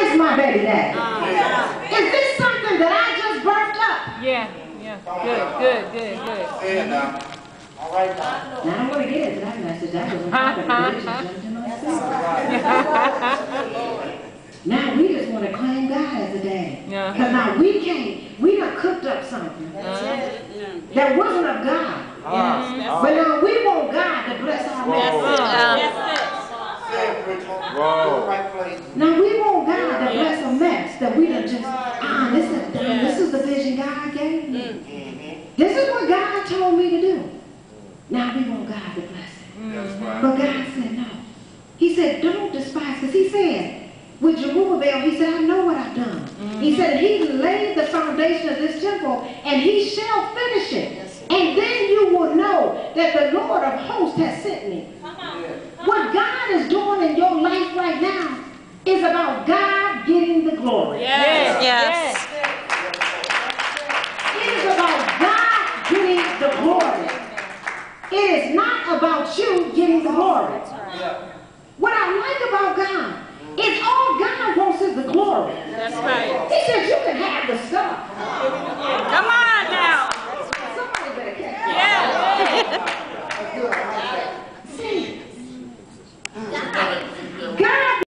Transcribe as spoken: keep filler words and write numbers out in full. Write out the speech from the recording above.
this my baby daddy? Uh, Is this something that I just birthed up? Yeah, yeah. Good, good, good, good. Say it now. All right now. Now, I don't want to get into that message. That was on top of the religious gentleman. Now we just want to claim God as a daddy. Yeah. Because now we can't, we done cooked up something that wasn't of God. Uh, But now we want God to bless our mess. Whoa. Right place. Now we want God to bless a mess that we done just, ah, this is, this is the vision God gave me. This is what God told me to do. Now we want God to bless it. But God said no. He said, don't despise, because he said, with Zerubbabel, he said, I know what I've done. Mm-hmm. He said, he laid the foundation of this temple, and he shall finish it. Yes. And then you will know that the Lord of hosts has sent me. Come on. Yeah. What God is doing in your life right now is about God getting the glory. Yes. Yes. It is about God getting the glory. It is not about you getting the glory. Yeah. What I like about God, it's all God wants is the glory. That's right. He said you can have the stuff. Come on.